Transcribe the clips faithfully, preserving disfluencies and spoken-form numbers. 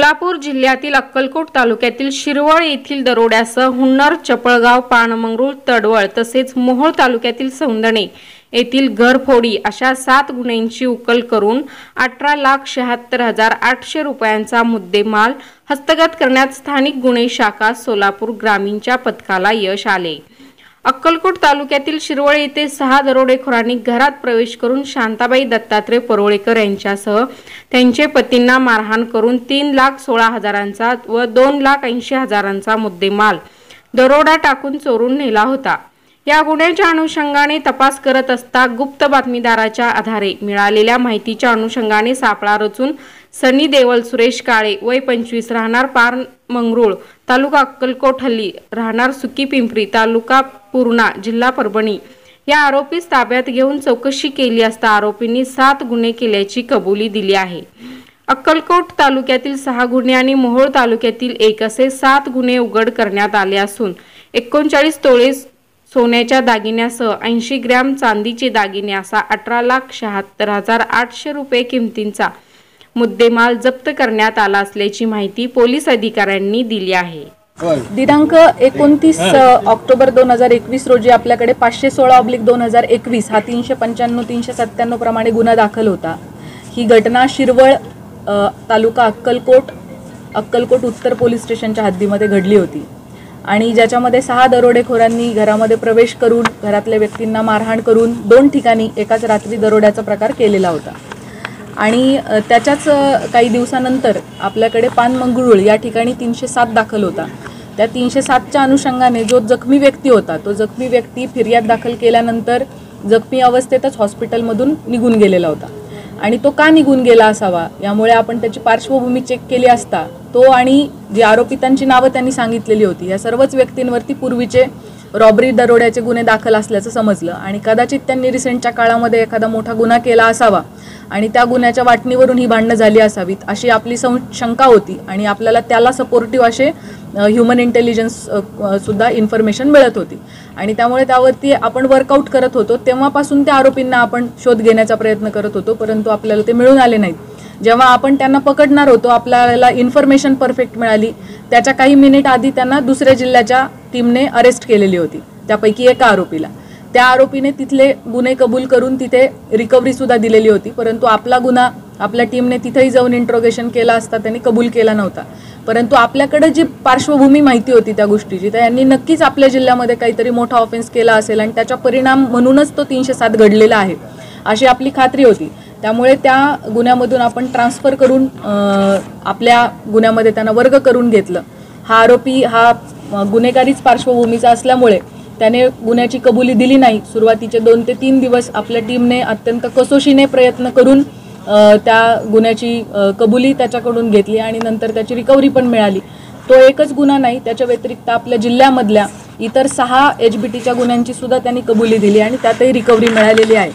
सोलापूर जिल्ह्यातील अक्कलकोट तालुक्यातील शिरवळ येथील दरोड्यासह हुन्नर, चपळगाव, पानमंगरूळ, तडवळ तसेच मोहोळ तालुक्यातील सौंदणे येथील घरफोडी अशा सात गुन्ह्यांची उकल करून अठरा लाख शहात्तर हजार आठशे रुपयांचा मुद्देमाल हस्तगत करण्यात स्थानिक गुन्हे शाखा सोलापूर ग्रामीणच्या पथकाला यश आले। अक्कलकोट तालुक्यातील शिरवळ येथे सहा दरोडेखोरांनी घरात प्रवेश करून शांताबाई दत्तात्रय परोळेकर यांच्यासह त्यांचे पतींना मारहाण करून तीन लाख सोळा हजारांचा व दोन लाख ऐंशी हजारांचा मुद्देमाल दरोडा टाकून चोरून नेला होता। या गुन्ह्याच्या अनुषंगाने तपास करत असता गुप्त बातमीदाराच्या आधारे मिळालेल्या माहितीच्या अनुषंगाने सापळा रचून सनी देवल सुरेश काळे वय पंचवीस राहणार पानमंगरूळ तालुका अक्कलकोट हल्ली राहणार सुकी पिंपरी तालुका पूर्णा जिल्हा परभणी या आरोपीस ताब्यात घेऊन चौकशी केली असता आरोपींनी सात गुन्हे केल्याची कबुली दिली आहे। अक्कलकोट तालुक्यातील सहा गुन्हे आणि मोहोळ तालुक्यातील एक असे सात गुन्हे उघड करण्यात आले असून एकोणचाळीस तोळे सोन्याच्या दागिन्यासह ऐंशी ग्रॅम चांदीचे दागिने असा अठरा लाख शहात्तर हजार आठशे रुपये किमतीचा मुद्देमाल जप्त करण्यात आला असल्याची माहिती पोलीस अधिकाऱ्यांनी दिली आहे। दिनांक एकोणतीस ऑक्टोबर दोन हजार एकवीस रोजी आपल्याकडे पाचशे सोळा ऑब्लिक दोन हजार एकवीस हा तीनशे पंच्याण्णव तीनशे सत्त्याण्णव प्रमाणे गुन्हा दाखल होता। ही घटना शिरवळ तालुका अक्कलकोट अक्कलकोट उत्तर पोलीस स्टेशनच्या हद्दीमध्ये घडली होती आणि ज्याच्यामध्ये सहा दरोडेखोरांनी घरामध्ये प्रवेश करून घरातल्या व्यक्तींना मारहाण करून दोन ठिकाणी एकाच रात्री दरोड्याचा प्रकार केलेला होता। आणि त्याच्याच काही दिवसानंतर आपल्याकडे पानमंगरूळ या ठिकाणी तीनशे सात दाखल होता। त्या तीनशे सातच्या अनुषंगाने जो जखमी व्यक्ती होता तो जखमी व्यक्ती फिर्याद दाखल केल्यानंतर जखमी अवस्थेतच हॉस्पिटलमधून निघून गेलेला होता आणि तो का निघून गेला असावा यामुळे आपण त्याची पार्श्वभूमी चेक केली असता तो आणि जी आरोपितांची नावं त्यांनी सांगितलेली होती या सर्वच व्यक्तींवरती पूर्वीचे रॉबरी दरोड्याचे गुन्हे दाखल असल्याचं समजलं आणि कदाचित त्यांनी रिसेंटच्या काळामध्ये एखादा मोठा गुन्हा केला असावा आणि त्या गुन्ह्याच्या वाटणीवरून ही भांडणं झाली असावीत अशी आपली शंका होती आणि आपल्याला त्याला सपोर्टिव्ह असे ह्युमन इंटेलिजन्स सुद्धा इन्फॉर्मेशन मिळत होती आणि त्यामुळे त्यावरती आपण वर्कआउट करत होतो। तेव्हापासून त्या आरोपींना आपण शोध घेण्याचा प्रयत्न करत होतो परंतु आपल्याला ते मिळून आले नाहीत। जेव्हा आपण त्यांना पकडणार होतो आपल्याला इन्फॉर्मेशन परफेक्ट मिळाली त्याच्या काही मिनिट आधी त्यांना दुसऱ्या जिल्ह्याच्या टीमने अरेस्ट केलेली होती त्यापैकी एका आरोपीला। त्या आरोपीने तिथले गुन्हे कबूल करून तिथे रिकव्हरी सुद्धा दिलेली होती परंतु आपला गुन्हा आपल्या टीमने तिथेही जाऊन इंट्रोगेशन केला असता त्यांनी कबूल केला नव्हता परंतु आपल्याकडे जी पार्श्वभूमी माहिती होती त्या गोष्टीची तर यांनी नक्कीच आपल्या जिल्ह्यामध्ये काहीतरी मोठा ऑफेन्स केला असेल आणि त्याचा परिणाम म्हणूनच तो तीनशे सात घडलेला आहे अशी आपली खात्री होती। त्यामुळे त्या गुन्ह्यामधून आपण ट्रान्सफर करून आपल्या गुन्ह्यामध्ये त्यांना वर्ग करून घेतलं। हा आरोपी हा गुन्हेगारीच पार्श्वभूमीचा असल्यामुळे त्याने गुन्ह्याची कबुली दिली नाही। सुरुवातीचे दोन ते तीन दिवस आपल्या टीमने अत्यंत कसोशीने प्रयत्न करून त्या गुन्ह्याची कबुली त्याच्याकडून घेतली आणि नंतर त्याची रिकव्हरी पण मिळाली। तो एकच गुन्हा नाही त्याच्या व्यतिरिक्त आपल्या जिल्ह्यामधल्या इतर सहा एच बी टीच्या गुन्ह्यांची सुद्धा त्यांनी कबुली दिली आणि त्यातही रिकव्हरी मिळालेली आहे।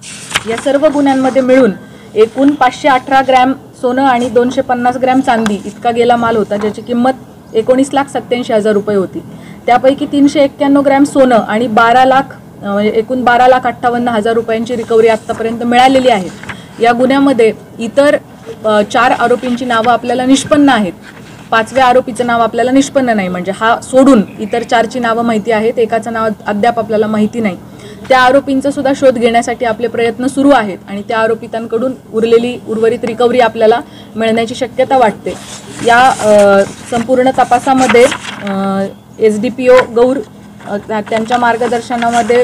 या सर्व गुन्ह्यांमध्ये मिळून एकूण पाचशे अठरा ग्रॅम सोनं आणि दोनशे पन्नास ग्रॅम चांदी इतका गेला माल होता ज्याची किंमत एकोणीस लाख सत्याऐंशी हजार रुपये होती। त्यापैकी तीनशे एक्क्याण्णव ग्रॅम सोनं आणि बारा लाख म्हणजे एकूण बारा लाख अठ्ठावन्न हजार रुपयांची रिकव्हरी आत्तापर्यंत मिळालेली आहे। या गुन्ह्यामध्ये इतर चार आरोपींची नावं आपल्याला निष्पन्न आहेत। पाचव्या आरोपीचं नाव आपल्याला निष्पन्न नाही म्हणजे हा सोडून इतर चारची नावं माहिती आहेत एकाचं नाव अद्याप आपल्याला माहिती नाही। त्या आरोपींचा सुद्धा शोध घेण्यासाठी आपले प्रयत्न सुरू आहेत आणि त्या आरोपितांकडून उरलेली उर्वरित रिकव्हरी आपल्याला मिळण्याची शक्यता वाटते। या संपूर्ण तपासामध्ये S D P O Gaur त्यांच्या मार्गदर्शनामध्ये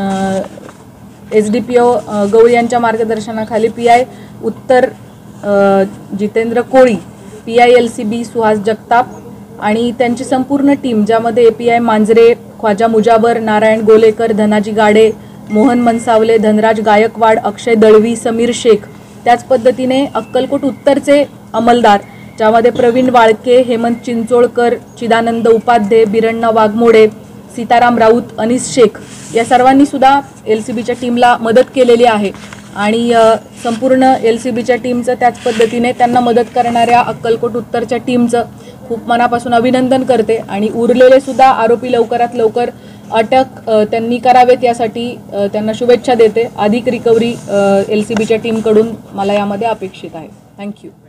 S D P O Gaur यांच्या मार्गदर्शनाखाली पी आय उत्तर Jitendra Koli, P I L C B Suhas Jagtap आणि त्यांची संपूर्ण टीम ज्यामध्ये A P I Manjare, Khwaja Mujabar, Narayan Golekar, Dhanaji Gade, Mohan Mansawale, Dhanraj Gaikwad, Akshay Dalvi, Sameer Shaikh त्याच पद्धतीने अक्कलकोट उत्तरचे अंमलदार ज्यामध्ये प्रवीण वाळके, हेमंत चिंचोळकर, चिदानंद उपाध्ये, बिरण्णा वाघमोडे, सीताराम राऊत, अनिस शेख या सर्वांनी सुद्धा एल सी बीच्या टीमला मदत केलेली आहे आणि संपूर्ण एल सी बीच्या टीमचं त्याच पद्धतीने त्यांना मदत करणाऱ्या अक्कलकोट उत्तरच्या टीमचं खूप मनापासून अभिनंदन करते आणि उरलेले सुद्धा आरोपी लवकरात लवकर अटक त्यांनी करावेत यासाठी त्यांना शुभेच्छा देते। अधिक रिकव्हरी एल सी बीच्या टीमकडून मला यामध्ये अपेक्षित आहे। थँक्यू।